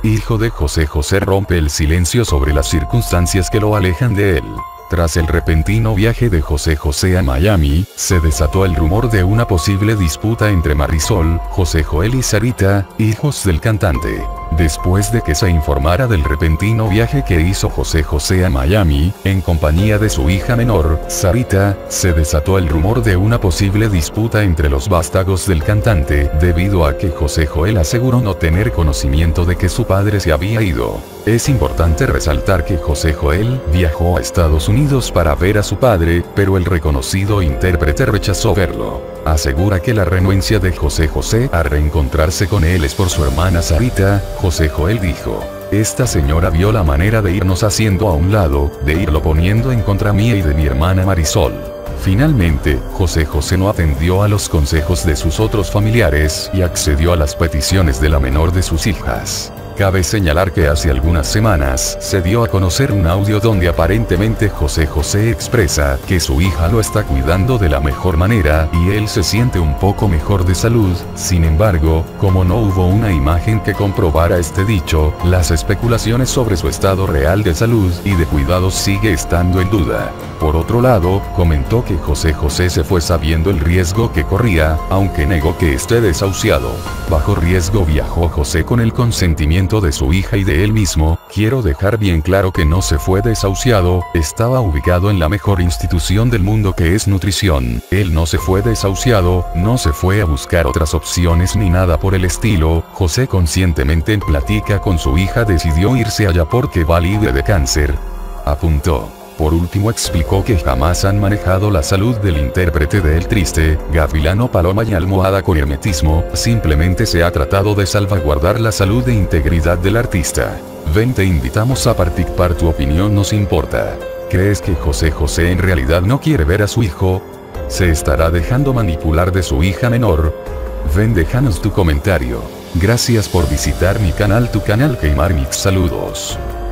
hijo de José José, rompe el silencio sobre las circunstancias que lo alejan de él. Tras el repentino viaje de José José a Miami, se desató el rumor de una posible disputa entre Marisol, José Joel y Sarita, hijos del cantante. Después de que se informara del repentino viaje que hizo José José a Miami, en compañía de su hija menor, Sarita, se desató el rumor de una posible disputa entre los vástagos del cantante, debido a que José Joel aseguró no tener conocimiento de que su padre se había ido. Es importante resaltar que José Joel viajó a Estados Unidos para ver a su padre, pero el reconocido intérprete rechazó verlo. Asegura que la renuencia de José José a reencontrarse con él es por su hermana Sarita. José Joel dijo: esta señora vio la manera de irnos haciendo a un lado, de irlo poniendo en contra mía y de mi hermana Marisol. Finalmente, José José no atendió a los consejos de sus otros familiares y accedió a las peticiones de la menor de sus hijas. Cabe señalar que hace algunas semanas se dio a conocer un audio donde aparentemente José José expresa que su hija lo está cuidando de la mejor manera y él se siente un poco mejor de salud. Sin embargo, como no hubo una imagen que comprobara este dicho, las especulaciones sobre su estado real de salud y de cuidados sigue estando en duda. Por otro lado, comentó que José José se fue sabiendo el riesgo que corría, aunque negó que esté desahuciado. Bajo riesgo viajó José con el consentimiento de su hija y de él mismo. Quiero dejar bien claro que no se fue desahuciado, estaba ubicado en la mejor institución del mundo que es nutrición. Él no se fue desahuciado, no se fue a buscar otras opciones ni nada por el estilo. José conscientemente en plática con su hija decidió irse allá porque va libre de cáncer, apuntó. Por último explicó que jamás han manejado la salud del intérprete de El Triste, Gavilano Paloma y Almohada con hermetismo, simplemente se ha tratado de salvaguardar la salud e integridad del artista. Ven, te invitamos a participar, tu opinión nos importa. ¿Crees que José José en realidad no quiere ver a su hijo? ¿Se estará dejando manipular de su hija menor? Ven, déjanos tu comentario. Gracias por visitar mi canal, tu canal Gamer Mix. Saludos.